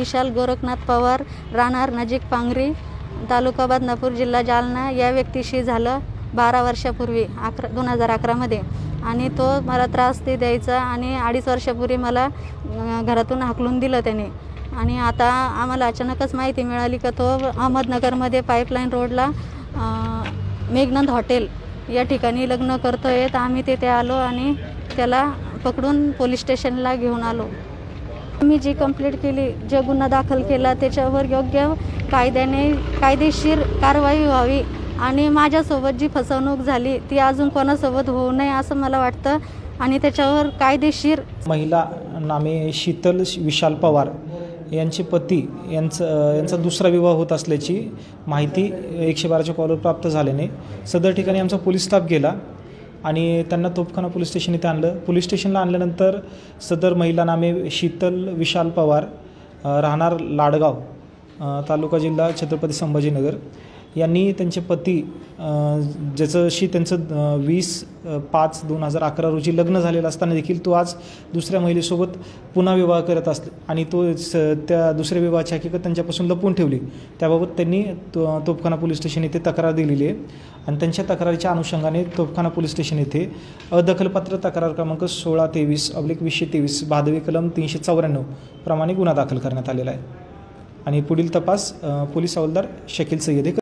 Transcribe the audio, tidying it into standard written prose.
विशाल गोरखनाथ पवार, राहणार नजीक पांगरी, तालुका बदनापूर, जिल्हा जालना या व्यक्तीशी झालं 12 वर्षापूर्वी 2011 मध्ये। आणि तो मला त्रास द्यायचा आणि 2.5 वर्षापूर्वी मला घरातून हाकलून दिलं त्याने। आणि आता आम्हाला अचानकच माहिती मिळाली की तो अहमदनगरमध्ये पाईपलाईन रोडला मेघनंद हॉटेल या ठिकाणी लग्न करतोय। तर आम्ही तिथे आलो आणि त्याला पकडून पोलीस स्टेशनला घेऊन आलो। मी जी कंप्लेंट केली, जो गुन्हा दाखल केला त्याच्यावर योग्य कायदेशीर कारवाई व्हावी आणि माझ्यासोबत जी फसवणूक झाली ती अजून कोणासोबत होऊ नये असं मला वाटतं। आणि त्याच्यावर कायदेशीर महिला नामे शीतल विशाल पवार यांचे पती यांचा दुसरा विवाह होत असल्याची माहिती 112च्या कॉलवर प्राप्त झाल्याने सदर ठिकाणी आमचा पोलीस स्टाफ गेला आणि त्यांना तोफखाना पोलीस स्टेशन इथे आणलं। पोलीस स्टेशनला आणल्यानंतर सदर महिला नामे शीतल विशाल पवार, राहणार लाडगाव, तालुका जिल्हा छत्रपती संभाजीनगर यांनी त्यांचे पती ज्याच्याशी त्यांचं 20/5/2011 रोजी लग्न झालेलं असताना देखील तो आज दुसऱ्या महिलेसोबत पुन्हा विवाह करत असले आणि तो त्या दुसऱ्या विवाहाची हकीकत त्यांच्यापासून लपवून ठेवली। त्याबाबत त्यांनी तोफखाना पोलीस स्टेशन येथे तक्रार दिलेली आहे आणि त्यांच्या तक्रारीच्या अनुषंगाने तोफखाना पोलीस स्टेशन येथे अदखलपात्र तक्रार क्रमांक 1623/2023 भादवी कलम 394 प्रमाणे गुन्हा दाखल करण्यात आलेला आहे आणि पुढील तपास पोलीस हवालदार शकील सय्यद